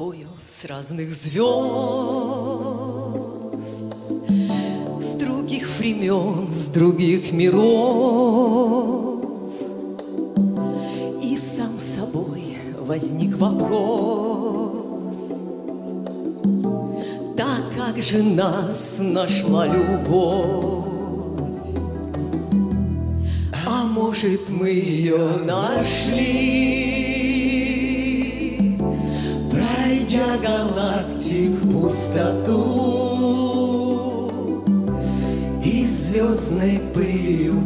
тобою с разных звезд, с других времен, с других миров. И сам собой возник вопрос: так как же нас нашла любовь? А может, мы ее нашли, пройдя галактик пустоту, и звездной пылью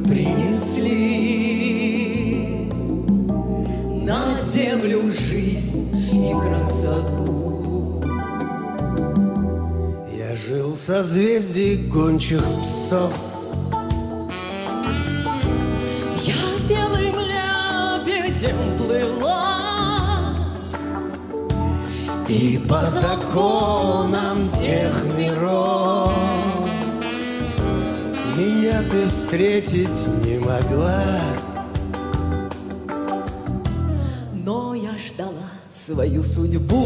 принесли на землю жизнь и красоту. Я жил в созвездии гончих псов, я белым лебедем плыла, и по законам тех миров меня ты встретить не могла. но я ждала свою судьбу.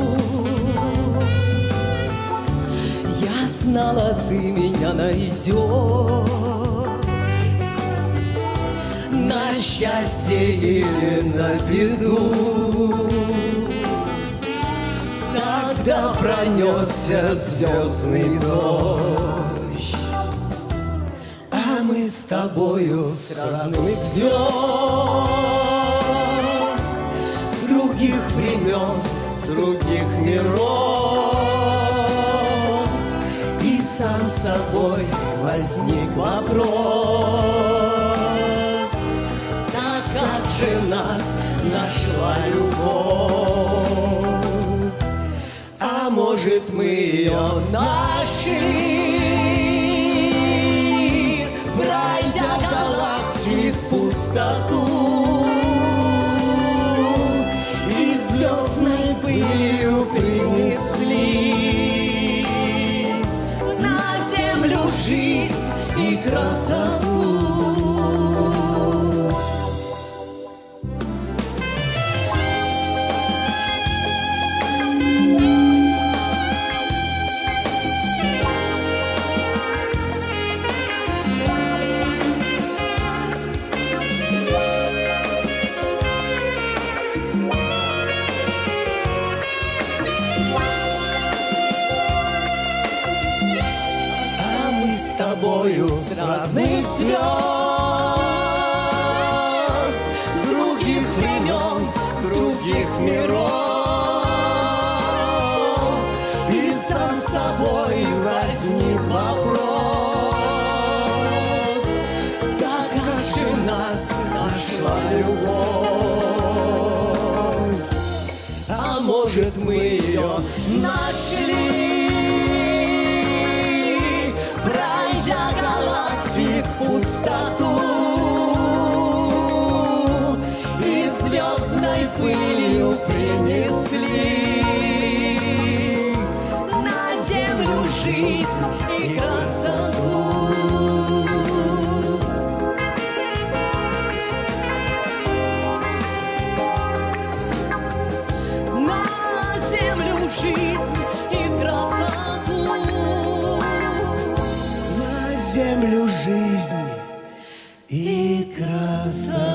Я знала, ты меня найдешь, на счастье или на беду. Тогда пронесся звездный дождь, А мы с тобою с разных звезд, с других времен, с других миров. И сам собой возник вопрос: так как же нас нашла любовь? А может, мы ее нашли, пройдя галактик пустоту, и звездной пылью принесли на землю жизнь и красоту. С тобою с разных звезд, с других времен, с других миров. И сам собой возник вопрос: так как же нас нашла любовь? А может, мы ее нашли, пройдя галактик пустоту, и звездной пылью принесли на землю жизнь и красоту. На землю жизнь и красоту. землю жизнь и красоту.